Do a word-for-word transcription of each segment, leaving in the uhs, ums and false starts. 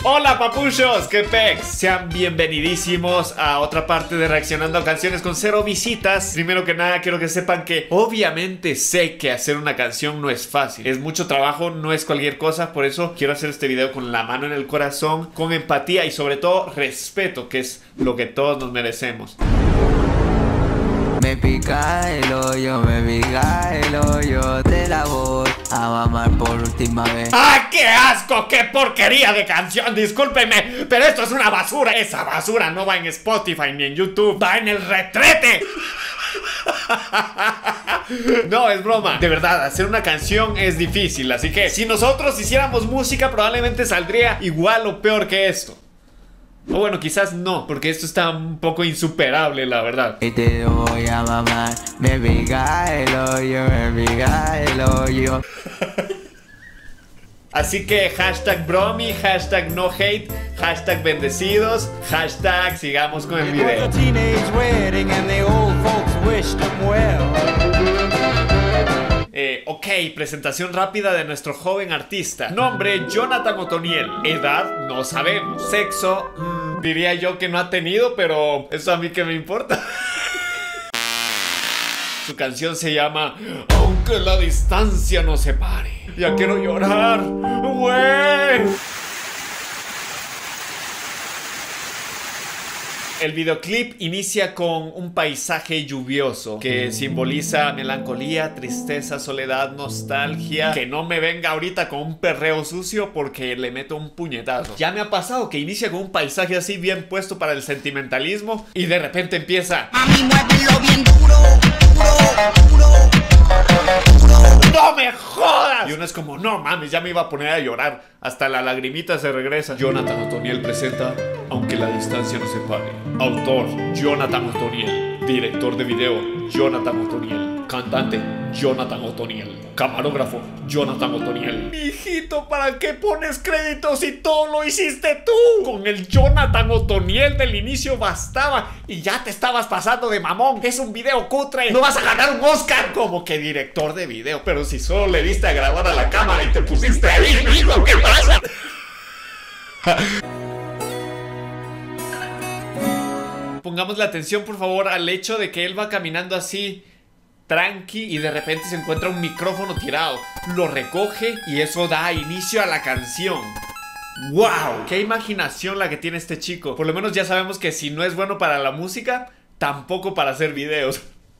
Hola papuchos, qué pex. Sean bienvenidísimos a otra parte de Reaccionando a Canciones con cero visitas. Primero que nada quiero que sepan que obviamente sé que hacer una canción no es fácil. Es mucho trabajo, no es cualquier cosa. Por eso quiero hacer este video con la mano en el corazón, con empatía y sobre todo respeto, que es lo que todos nos merecemos. Me pica el hoyo, me pica el hoyo, te la voy a mamar por última vez. ¡Ah, qué asco! ¡Qué porquería de canción! Discúlpenme, pero esto es una basura. Esa basura no va en Spotify ni en YouTube, va en el retrete. No, es broma. De verdad, hacer una canción es difícil. Así que si nosotros hiciéramos música probablemente saldría igual o peor que esto. O bueno, quizás no, porque esto está un poco insuperable, la verdad. Y te voy a mamar, me pica el hoyo, me pica el hoyo. Así que hashtag bromi, hashtag no hate, hashtag bendecidos, hashtag sigamos con el video. Eh, ok, presentación rápida de nuestro joven artista. Nombre, Jonathan Otoniel. Edad, no sabemos. Sexo, mmm, diría yo que no ha tenido, pero eso a mí que me importa. Su canción se llama Aunque la distancia nos separe. Ya quiero llorar, güey. El videoclip inicia con un paisaje lluvioso que simboliza melancolía, tristeza, soledad, nostalgia. Que no me venga ahorita con un perreo sucio porque le meto un puñetazo. Ya me ha pasado que inicia con un paisaje así bien puesto para el sentimentalismo y de repente empieza Mami, muévelo bien duro, duro, duro, duro. ¡No me jodas! Y uno es como, no mames, ya me iba a poner a llorar. Hasta la lagrimita se regresa. Jonathan Otoniel presenta Aunque la distancia nos separe. Autor, Jonathan Otoniel. Director de video, Jonathan Otoniel. Cantante, Jonathan Otoniel. Camarógrafo, Jonathan Otoniel. Mijito, ¿para qué pones créditos si todo lo hiciste tú? Con el Jonathan Otoniel del inicio bastaba y ya te estabas pasando de mamón. Es un video cutre, no vas a ganar un Oscar. Como que director de video, pero si solo le diste a grabar a la cámara y te pusiste ahí, hijo, ¿qué pasa? Pongamos la atención por favor al hecho de que él va caminando así tranqui y de repente se encuentra un micrófono tirado. Lo recoge y eso da inicio a la canción. ¡Wow! ¡Qué imaginación la que tiene este chico! Por lo menos ya sabemos que si no es bueno para la música, tampoco para hacer videos.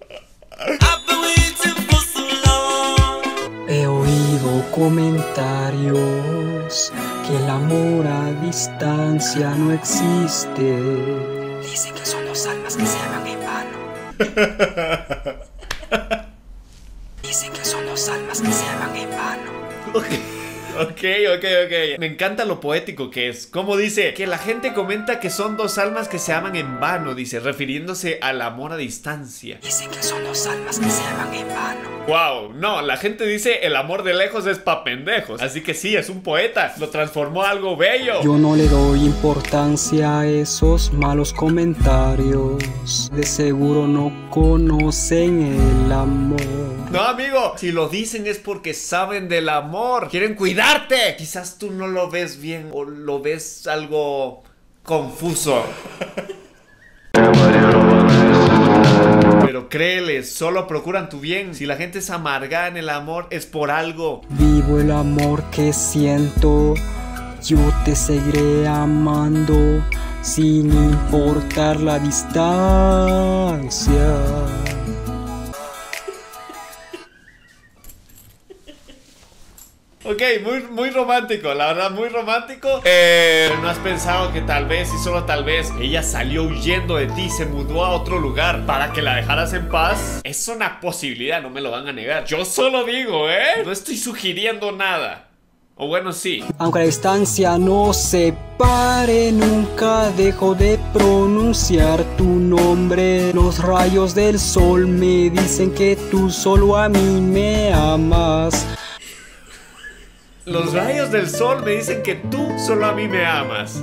He oído comentarios que el amor a distancia no existe. Dicen que son dos almas que se aman en vano. Dicen que son dos almas que se aman en vano. Ok, ok, ok, ok. Me encanta lo poético que es. Como dice, que la gente comenta que son dos almas que se aman en vano. Dice, refiriéndose al amor a distancia. Dicen que son dos almas que se aman en vano. Wow, no, la gente dice el amor de lejos es pa' pendejos. Así que sí, es un poeta. Lo transformó a algo bello. Yo no le doy importancia a esos malos comentarios. De seguro no conocen el amor. No, amigo, si lo dicen es porque saben del amor. Quieren cuidarte. Quizás tú no lo ves bien o lo ves algo confuso. Pero créele, solo procuran tu bien. Si la gente es amargada en el amor, es por algo. Vivo el amor que siento. Yo te seguiré amando sin importar la distancia. Ok, muy, muy romántico, la verdad, muy romántico. Eh, ¿no has pensado que tal vez, y solo tal vez, ella salió huyendo de ti, se mudó a otro lugar para que la dejaras en paz? Es una posibilidad, no me lo van a negar. Yo solo digo, ¿eh? No estoy sugiriendo nada. O bueno, sí. Aunque la distancia no separe, nunca dejo de pronunciar tu nombre. Los rayos del sol me dicen que tú solo a mí me amas. Los rayos del sol me dicen que tú solo a mí me amas.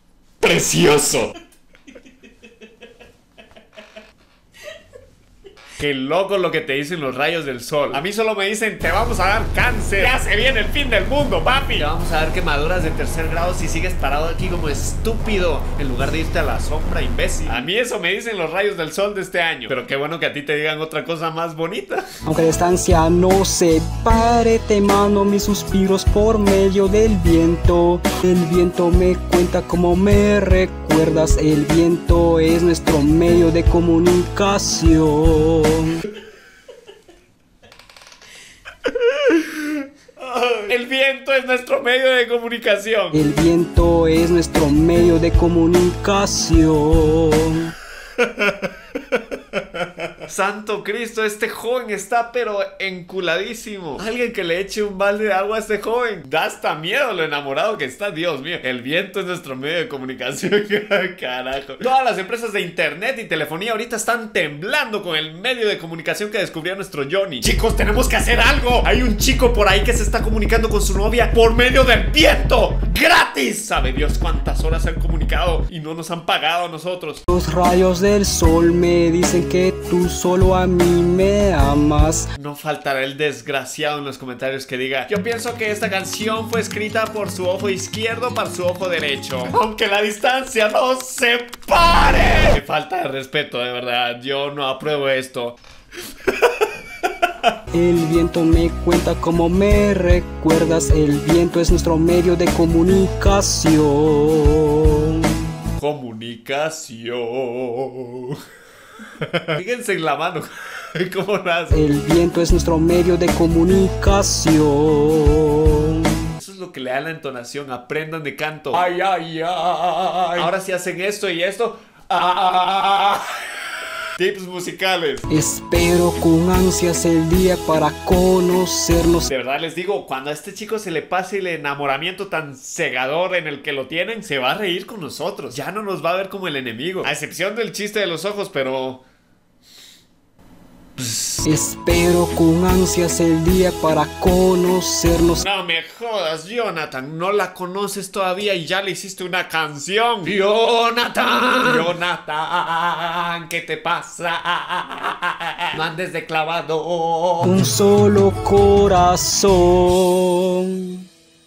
¡Precioso! Qué loco lo que te dicen los rayos del sol. A mí solo me dicen, te vamos a dar cáncer. Ya se viene el fin del mundo, papi. Te vamos a dar quemaduras de tercer grado si sigues parado aquí como estúpido, en lugar de irte a la sombra, imbécil. A mí eso me dicen los rayos del sol de este año. Pero qué bueno que a ti te digan otra cosa más bonita. Aunque la distancia no separe, te mando mis suspiros por medio del viento. El viento me cuenta cómo me recuerdas. El viento es nuestro medio de comunicación. El viento es nuestro medio de comunicación. El viento es nuestro medio de comunicación. Santo Cristo, este joven está pero enculadísimo. Alguien que le eche un balde de agua a este joven. Da hasta miedo lo enamorado que está, Dios mío. El viento es nuestro medio de comunicación. Carajo. Todas las empresas de internet y telefonía ahorita están temblando con el medio de comunicación que descubrió nuestro Johnny. Chicos, tenemos que hacer algo. Hay un chico por ahí que se está comunicando con su novia por medio del viento. ¡Gratis! Sabe Dios cuántas horas se han comunicado y no nos han pagado a nosotros. Los rayos del sol me dicen que tú solo a mí me amas. No faltará el desgraciado en los comentarios que diga, yo pienso que esta canción fue escrita por su ojo izquierdo para su ojo derecho, aunque la distancia nos separe. Qué falta de respeto, de verdad. Yo no apruebo esto. El viento me cuenta cómo me recuerdas. El viento es nuestro medio de comunicación. Comunicación. Fíjense en la mano. ¿Cómo lo hace? El viento es nuestro medio de comunicación. Eso es lo que le da la entonación. Aprendan de canto. Ay, ay, ay. Ahora sí hacen esto y esto. Ah. Tips musicales. Espero con ansias el día para conocernos. De verdad les digo, cuando a este chico se le pase el enamoramiento tan cegador en el que lo tienen, se va a reír con nosotros. Ya no nos va a ver como el enemigo. A excepción del chiste de los ojos, pero... Psst. Espero con ansias el día para conocernos. No me jodas, Jonathan. No la conoces todavía y ya le hiciste una canción. Jonathan, Jonathan, ¿qué te pasa? No andes de clavado. Un solo corazón.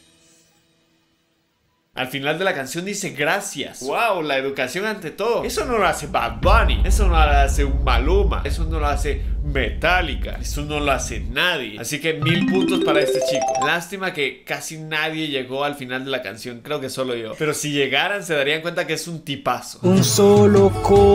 Al final de la canción dice gracias. Wow, la educación ante todo. Eso no lo hace Bad Bunny. Eso no lo hace un Maluma. Eso no lo hace Metallica. Eso no lo hace nadie. Así que mil puntos para este chico. Lástima que casi nadie llegó al final de la canción. Creo que solo yo. Pero si llegaran se darían cuenta que es un tipazo. Un solo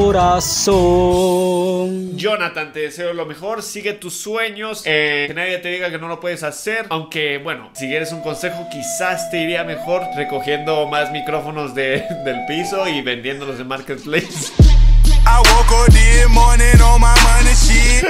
corazón. Jonathan, te deseo lo mejor. Sigue tus sueños. Eh, que nadie te diga que no lo puedes hacer. Aunque, bueno, si quieres un consejo, quizás te iría mejor recogiendo más micrófonos de, del piso y vendiéndolos en Marketplace. I woke up this morning on my money shit.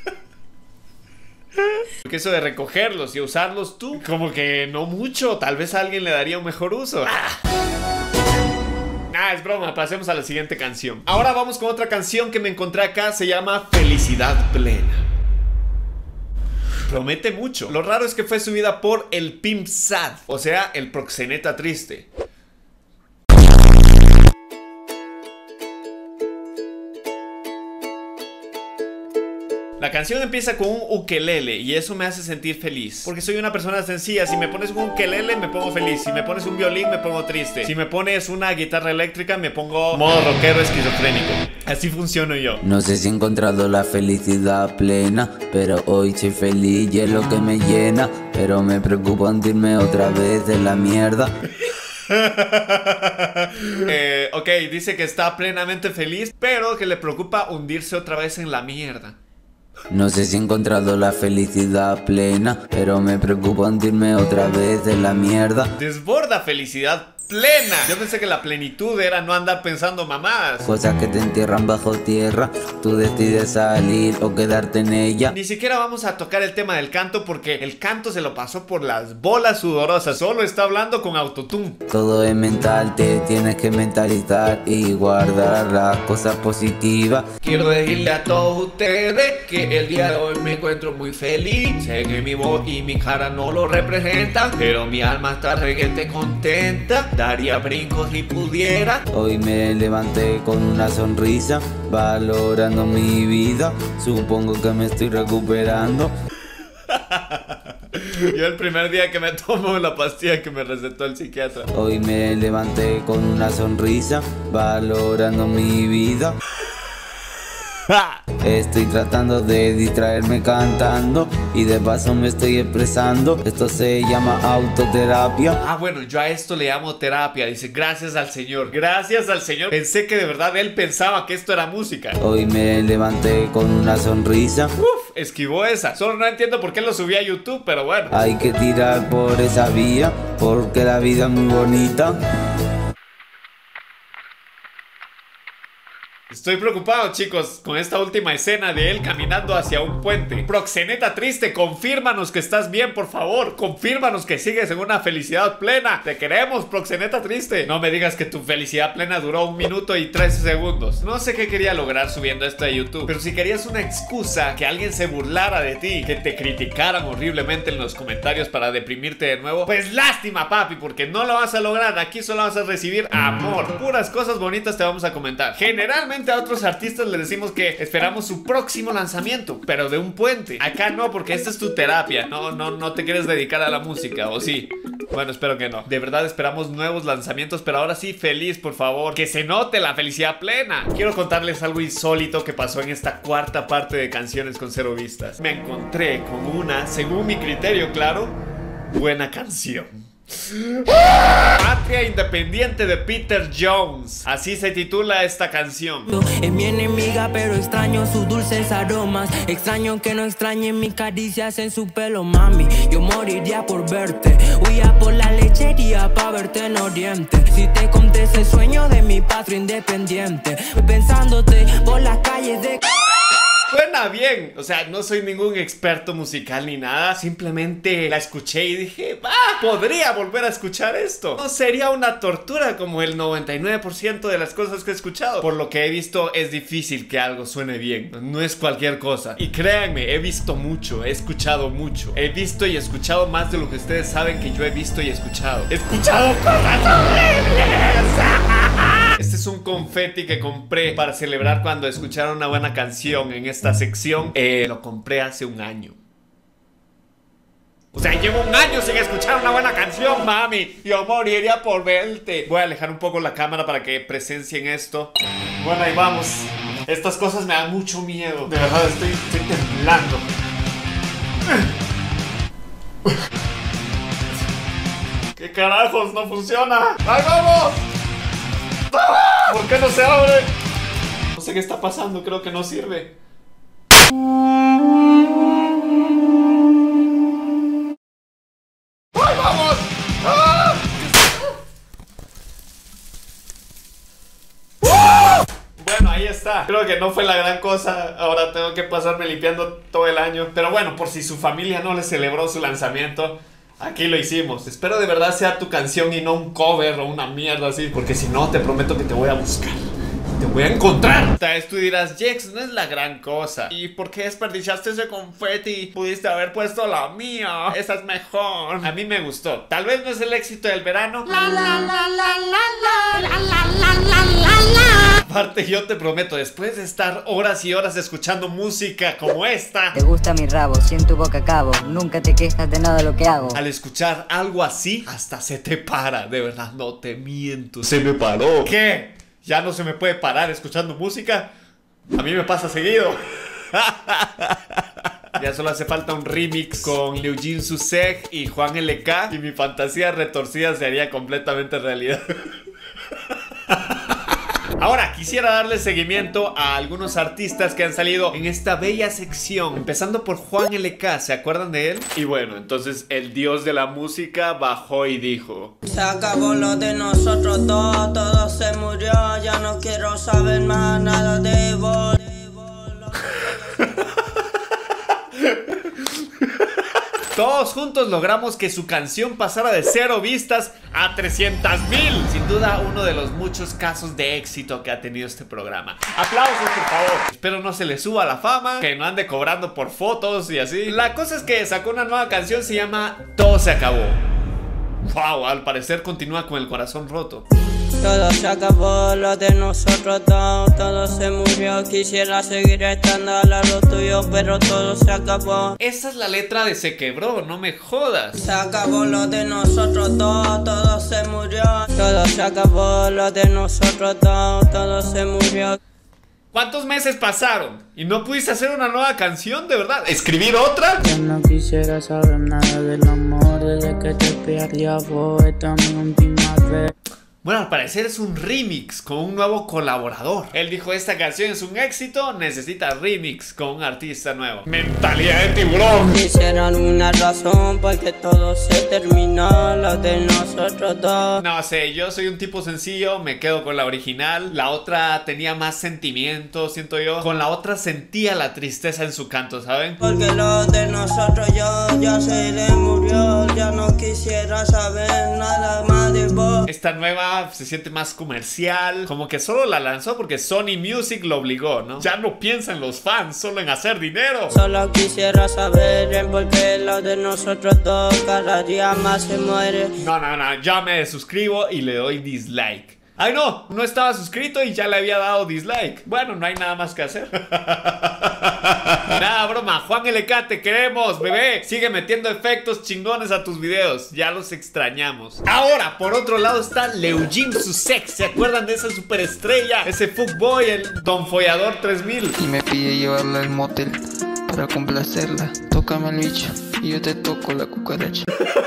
Porque eso de recogerlos y usarlos tú, como que no mucho. Tal vez a alguien le daría un mejor uso. Ah. Ah, es broma, pasemos a la siguiente canción. Ahora vamos con otra canción que me encontré acá. Se llama Felicidad Plena. Promete mucho. Lo raro es que fue subida por el Pimp Sad, o sea, el proxeneta triste. La canción empieza con un ukelele y eso me hace sentir feliz, porque soy una persona sencilla. Si me pones un ukelele me pongo feliz. Si me pones un violín me pongo triste. Si me pones una guitarra eléctrica me pongo modo rockero esquizofrénico. Así funciono yo. No sé si he encontrado la felicidad plena, pero hoy soy feliz y es lo que me llena. Pero me preocupa hundirme otra vez en la mierda. eh, ok, dice que está plenamente feliz, pero que le preocupa hundirse otra vez en la mierda. No sé si he encontrado la felicidad plena, pero me preocupa hundirme otra vez en la mierda. Desborda felicidad plena. Yo pensé que la plenitud era no andar pensando mamadas. Cosas que te entierran bajo tierra, tú decides salir o quedarte en ella. Ni siquiera vamos a tocar el tema del canto porque el canto se lo pasó por las bolas sudorosas. Solo está hablando con autotune. Todo es mental, te tienes que mentalizar y guardar las cosas positivas. Quiero decirle a todos ustedes que el día de hoy me encuentro muy feliz. Sé que mi voz y mi cara no lo representan, pero mi alma está reguete contenta. daría brincos si pudiera. Hoy me levanté con una sonrisa, valorando mi vida. Supongo que me estoy recuperando. Yo el primer día que me tomo la pastilla que me recetó el psiquiatra. Hoy me levanté con una sonrisa, valorando mi vida. Estoy tratando de distraerme cantando y de paso me estoy expresando. Esto se llama autoterapia. Ah, bueno, yo a esto le llamo terapia. Dice, gracias al Señor, gracias al Señor. Pensé que de verdad él pensaba que esto era música. Hoy me levanté con una sonrisa. Uf, esquivó esa. Solo no entiendo por qué lo subí a YouTube, pero bueno. Hay que tirar por esa vía, porque la vida es muy bonita. Estoy preocupado, chicos, con esta última escena de él caminando hacia un puente. Proxeneta triste, confírmanos que estás bien, por favor. Confírmanos que sigues en una felicidad plena. Te queremos, proxeneta triste. No me digas que tu felicidad plena duró un minuto y trece segundos. No sé qué quería lograr subiendo esto a YouTube, pero si querías una excusa, que alguien se burlara de ti, que te criticaran horriblemente en los comentarios para deprimirte de nuevo, pues lástima, papi, porque no lo vas a lograr. Aquí solo vas a recibir amor. Puras cosas bonitas te vamos a comentar. Generalmente a otros artistas les decimos que esperamos su próximo lanzamiento, pero de un puente. Acá no, porque esta es tu terapia. No, no, no te quieres dedicar a la música, ¿o sí? Bueno, espero que no. De verdad esperamos nuevos lanzamientos, pero ahora sí, feliz, por favor. Que se note la felicidad plena. Quiero contarles algo insólito que pasó en esta cuarta parte de Canciones con Cero Vistas. Me encontré con una, según mi criterio, claro, buena canción. Patria Independiente de Peter Jones. Así se titula esta canción. Es mi enemiga pero extraño sus dulces aromas. Extraño que no extrañen mis caricias en su pelo, mami. Yo moriría por verte. Huía por la lechería pa' verte en Oriente. Si te conté ese sueño de mi patria independiente, pensándote por las calles de... Suena bien, o sea, no soy ningún experto musical ni nada. Simplemente la escuché y dije, va, podría volver a escuchar esto. No sería una tortura como el noventa y nueve por ciento de las cosas que he escuchado. Por lo que he visto, es difícil que algo suene bien. No es cualquier cosa. Y créanme, he visto mucho, he escuchado mucho. He visto y escuchado más de lo que ustedes saben que yo he visto y escuchado. He escuchado cosas horribles. Este es un confeti que compré para celebrar cuando escucharon una buena canción en esta sección. Eh, lo compré hace un año. O sea, llevo un año sin escuchar una buena canción, mami. Yo moriría por verte. Voy a alejar un poco la cámara para que presencien esto. Bueno, ahí vamos. Estas cosas me dan mucho miedo. De verdad, estoy, estoy temblando. ¿Qué carajos? No funciona. ¡Ahí vamos! ¿Por qué no se abre? No sé qué está pasando, creo que no sirve. ¡Ay, vamos! ¡Ah! ¡Ah! Bueno, ahí está. Creo que no fue la gran cosa. Ahora tengo que pasarme limpiando todo el año. Pero bueno, por si su familia no le celebró su lanzamiento, aquí lo hicimos. Espero de verdad sea tu canción y no un cover o una mierda así, porque si no, te prometo que te voy a buscar. Te voy a encontrar. Tal vez tú dirás, Jex, no es la gran cosa. ¿Y por qué desperdiciaste ese confeti? Pudiste haber puesto la mía. Esa es mejor. A mí me gustó. Tal vez no es el éxito del verano. La la la la la la la la la la la. Aparte, yo te prometo, después de estar horas y horas escuchando música como esta, te gusta mi rabo, si en tu boca acabo. Nunca te quejas de nada de lo que hago. Al escuchar algo así, hasta se te para. De verdad, no te miento. Se me paró. ¿Qué? ¿Ya no se me puede parar escuchando música? A mí me pasa seguido. Ya solo hace falta un remix con Liu Jin Susek y Juan L K y mi fantasía retorcida se haría completamente realidad. Ahora, quisiera darle seguimiento a algunos artistas que han salido en esta bella sección. Empezando por Juan L K, ¿se acuerdan de él? Y bueno, entonces el dios de la música bajó y dijo: se acabó lo de nosotros dos, todo se murió, ya no quiero saber más nada de vos. Todos juntos logramos que su canción pasara de cero vistas a trescientas mil. Sin duda, uno de los muchos casos de éxito que ha tenido este programa. Aplausos, por favor. Espero no se le suba la fama, que no ande cobrando por fotos y así. La cosa es que sacó una nueva canción, se llama Todo se acabó. Wow, al parecer continúa con el corazón roto. Todo se acabó, lo de nosotros dos, todo se murió. Quisiera seguir estando al lado tuyo, pero todo se acabó. Esa es la letra de Se Quebró, no me jodas. Se acabó lo de nosotros dos, todo se murió. Todo se acabó, lo de nosotros dos, todo se murió. ¿Cuántos meses pasaron? ¿Y no pudiste hacer una nueva canción, de verdad? ¿Escribir otra? Yo no quisiera saber nada del amor desde que te perdí a vos. Esta es mi última vez. Bueno, al parecer es un remix con un nuevo colaborador. Él dijo, esta canción es un éxito, necesita remix con un artista nuevo. Mentalidad de tiburón. Quisieran una razón porque todo se terminó, lo de nosotros dos. No sé, yo soy un tipo sencillo, me quedo con la original. La otra tenía más sentimiento, siento yo. Con la otra sentía la tristeza en su canto, ¿saben? Porque lo de nosotros yo ya se le murió. Ya no quisiera saber nada más de vos. Esta nueva se siente más comercial, como que solo la lanzó porque Sony Music lo obligó, ¿no? Ya no piensa en los fans, solo en hacer dinero. Solo quisiera saber en por qué lo de nosotros dos cada día más se muere. No, no, no, ya me suscribo y le doy dislike. Ay no, no estaba suscrito y ya le había dado dislike. Bueno, no hay nada más que hacer. Nada, broma, Juan L K, te queremos, bebé. Sigue metiendo efectos chingones a tus videos, ya los extrañamos. Ahora, por otro lado está Leujim Sussex. ¿Se acuerdan de esa superestrella? Ese fuckboy, el Don Follador tres mil. Y me pide llevarla al motel para complacerla. Tócame el bicho y yo te toco la cucaracha.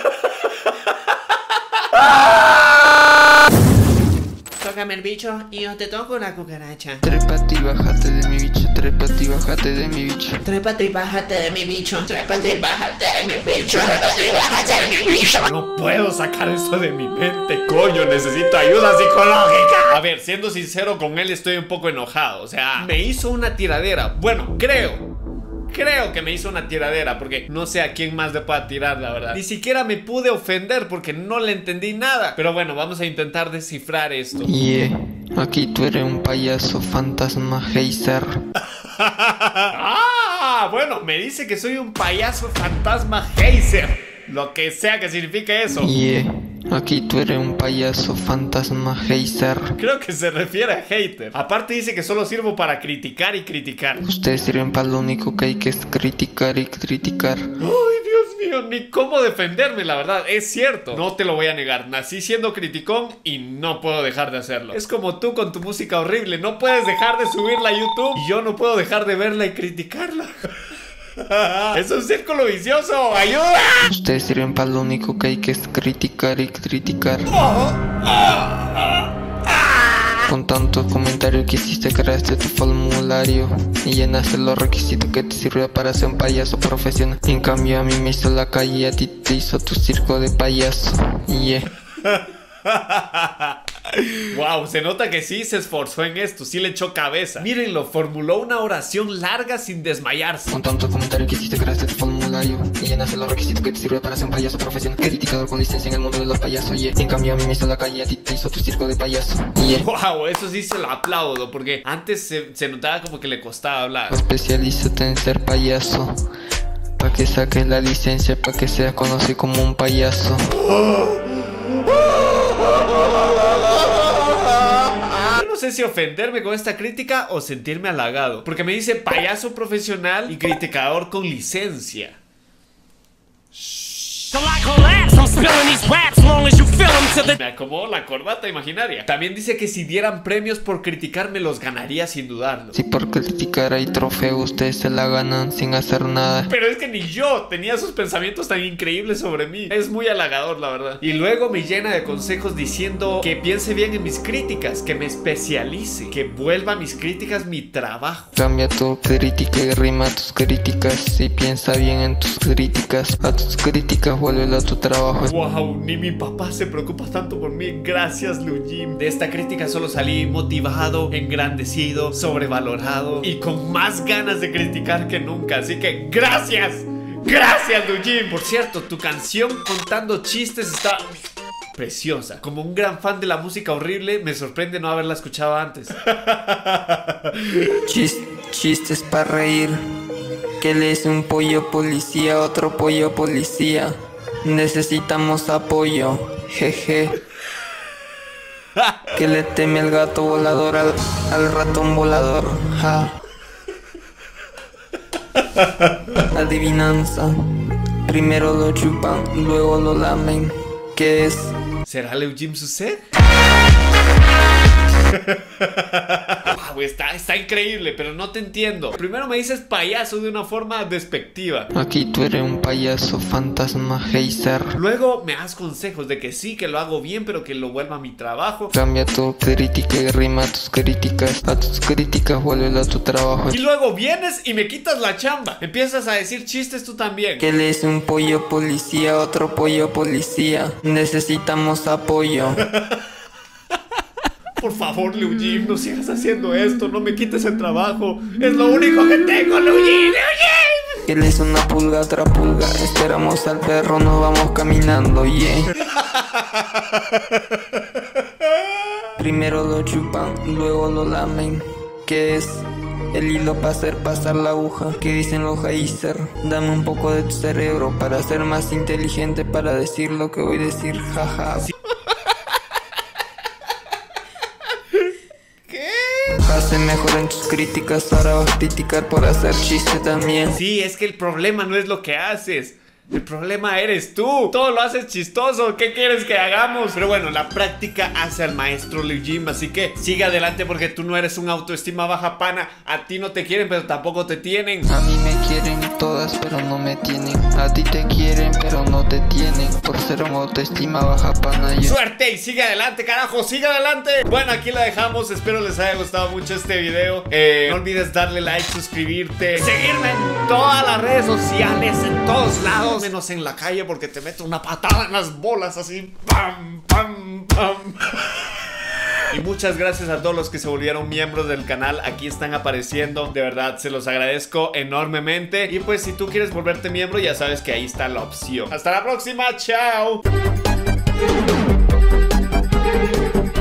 Tócame el bicho y yo te toco la cucaracha. Trépate y bájate de mi bicho, trépate y bájate de mi bicho. Trépate y bájate de mi bicho, trépate y bájate de mi bicho, trépate y bájate de mi bicho. No puedo sacar eso de mi mente, coño, necesito ayuda psicológica. A ver, siendo sincero con él, estoy un poco enojado. O sea, me hizo una tiradera. Bueno, creo Creo que me hizo una tiradera, porque no sé a quién más le pueda tirar, la verdad. Ni siquiera me pude ofender porque no le entendí nada. Pero bueno, vamos a intentar descifrar esto. Yeah, aquí tú eres un payaso fantasma geyser. Ah, bueno, me dice que soy un payaso fantasma geyser. Lo que sea que signifique eso. Yeah, aquí tú eres un payaso fantasma geyser. Creo que se refiere a hater. Aparte dice que solo sirvo para criticar y criticar. Ustedes sirven para lo único que hay, que es criticar y criticar. Ay, Dios mío, ni cómo defenderme, la verdad. Es cierto, no te lo voy a negar. Nací siendo criticón y no puedo dejar de hacerlo. Es como tú con tu música horrible. No puedes dejar de subirla a YouTube y yo no puedo dejar de verla y criticarla. Es un círculo vicioso, ayuda. Ustedes sirven para lo único que hay, que es criticar y criticar. Con tantos comentarios que hiciste, creaste tu formulario y llenaste los requisitos que te sirve para ser un payaso profesional. En cambio a mí me hizo la calle y a ti te hizo tu circo de payaso. Yeah. Wow, se nota que sí se esforzó en esto, sí le echó cabeza. Mírenlo, formuló una oración larga sin desmayarse. Con tantos comentarios que hiciste, creaste tu formulario y llenaste los requisitos que te sirve para ser un payaso profesional. Criticador con licencia en el mundo de los payasos, yeah. En cambio a mí me hizo la calle y a ti te hizo tu circo de payaso, yeah. Wow, eso sí se lo aplaudo, porque antes se, se notaba como que le costaba hablar. Especialízate en ser payaso, para que saques la licencia, para que seas conocido como un payaso. No sé si ofenderme con esta crítica o sentirme halagado, porque me dice payaso profesional y criticador con licencia. Me acomodó la corbata imaginaria. También dice que si dieran premios por criticarme los ganaría sin dudarlo. Si por criticar hay trofeo, ustedes se la ganan sin hacer nada. Pero es que ni yo tenía esos pensamientos tan increíbles sobre mí. Es muy halagador, la verdad. Y luego me llena de consejos diciendo que piense bien en mis críticas, que me especialice, que vuelva mis críticas mi trabajo. Cambia tu crítica y rima tus críticas y piensa bien en tus críticas. A tus críticas vuélvelo a tu trabajo. Wow, ni mi papá se preocupa tanto por mí. Gracias, Leujim. De esta crítica solo salí motivado, engrandecido, sobrevalorado y con más ganas de criticar que nunca. Así que gracias. Gracias, Leujim. Por cierto, tu canción contando chistes está preciosa. Como un gran fan de la música horrible, me sorprende no haberla escuchado antes. Chis, chistes para reír. Que le es un pollo policía, otro pollo policía. Necesitamos apoyo, jeje. Que le teme al gato volador, al, al ratón volador, ja. Adivinanza. Primero lo chupan, luego lo lamen. ¿Qué es? ¿Será Leo Jim Susek? Wow, está, está increíble, pero no te entiendo. Primero me dices payaso de una forma despectiva. Aquí tú eres un payaso fantasma geyser. Luego me das consejos de que sí, que lo hago bien, pero que lo vuelva a mi trabajo. Cambia tu crítica y rima a tus críticas. A tus críticas vuélvelo a tu trabajo. Y luego vienes y me quitas la chamba. Empiezas a decir chistes tú también. Que le es un pollo policía, otro pollo policía. Necesitamos apoyo. Por favor, Leo Jim, no sigas haciendo esto. No me quites el trabajo. Es lo único que tengo, Leo Jim. Leo Jim. Que le es una pulga, otra pulga. Esperamos al perro, nos vamos caminando, yeah. Primero lo chupan, luego lo lamen. ¿Qué es? El hilo para hacer pasar la aguja. ¿Qué dicen los geyser? Dame un poco de tu cerebro para ser más inteligente, para decir lo que voy a decir, jaja. Sí. Hace mejor en tus críticas, ahora vas a criticar por hacer chiste también. Sí, es que el problema no es lo que haces. El problema eres tú. Todo lo haces chistoso. ¿Qué quieres que hagamos? Pero bueno, la práctica hace al maestro Leo Jim. Así que sigue adelante porque tú no eres un autoestima baja, pana. A ti no te quieren, pero tampoco te tienen. A mí me quieren todas, pero no me tienen. A ti te quieren, pero no te tienen. Por ser un autoestima baja, pana. Yo... ¡Suerte! Y sigue adelante, carajo. ¡Sigue adelante! Bueno, aquí la dejamos. Espero les haya gustado mucho este video. eh, No olvides darle like, suscribirte, seguirme en todas las redes sociales, en todos lados, menos en la calle, porque te meto una patada en las bolas así. ¡Pam, pam, pam! Y muchas gracias a todos los que se volvieron miembros del canal. Aquí están apareciendo. De verdad, se los agradezco enormemente. Y pues si tú quieres volverte miembro, ya sabes que ahí está la opción. Hasta la próxima, chao.